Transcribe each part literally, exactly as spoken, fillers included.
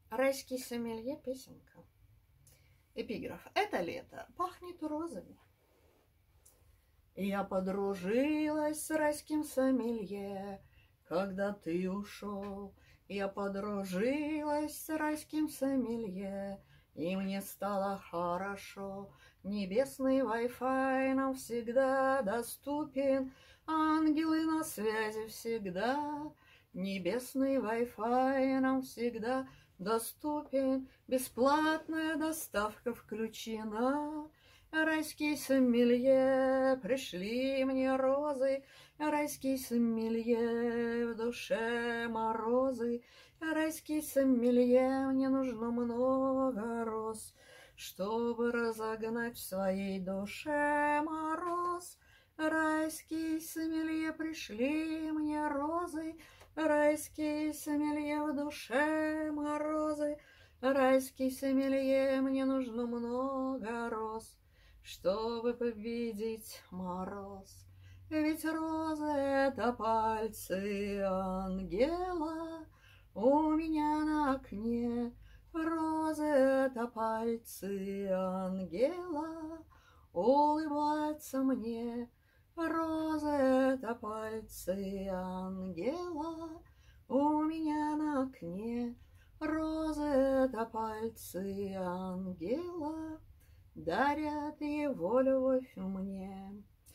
Райский сомелье, песенка. Эпиграф. Это лето пахнет розами. Я подружилась с райским сомелье, когда ты ушел. Я подружилась с райским сомелье, и мне стало хорошо. Небесный Wi-Fi нам всегда доступен, ангелы на связи всегда. Небесный Wi-Fi нам всегда доступен, бесплатная доставка включена. Райский сомелье, пришли мне розы, райский сомелье, в душе морозы. Райский сомелье, мне нужно много роз, чтобы разогнать в своей душе мороз. Райский сомелье, пришли мне розы, райский сомелье, в душе морозы. Райский сомелье, мне нужно много роз, чтобы победить мороз. Ведь розы — это пальцы ангела у меня на окне. Розы — это пальцы ангела улыбаются мне. Розы — это пальцы ангела у меня на окне. Розы — это пальцы ангела дарят его любовь мне.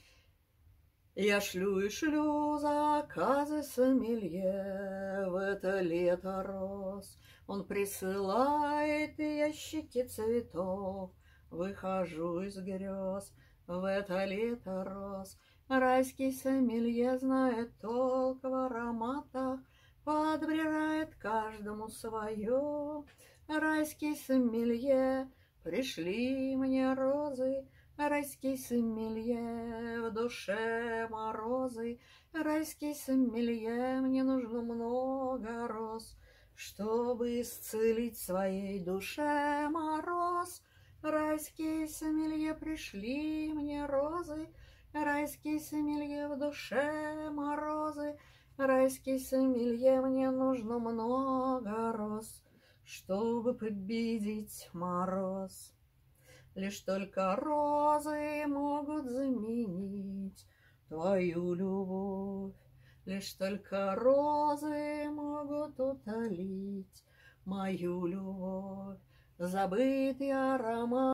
Я шлю и шлю заказы сомелье в это лето роз. Он присылает ящики цветов, выхожу из грез в это лето роз. Райский сомелье знает толк в ароматах, подбирает каждому свое. Райский сомелье, пришли мне розы, райский сомелье, в душе морозы. Райский сомелье, мне нужно много роз, чтобы исцелить своей душе мороз. Райский сомелье, пришли мне розы, райский сомелье, в душе морозы. Райский сомелье, мне нужно много роз, чтобы победить мороз. Лишь только розы могут заменить твою любовь, лишь только розы могут утолить мою любовь. Забытый аромат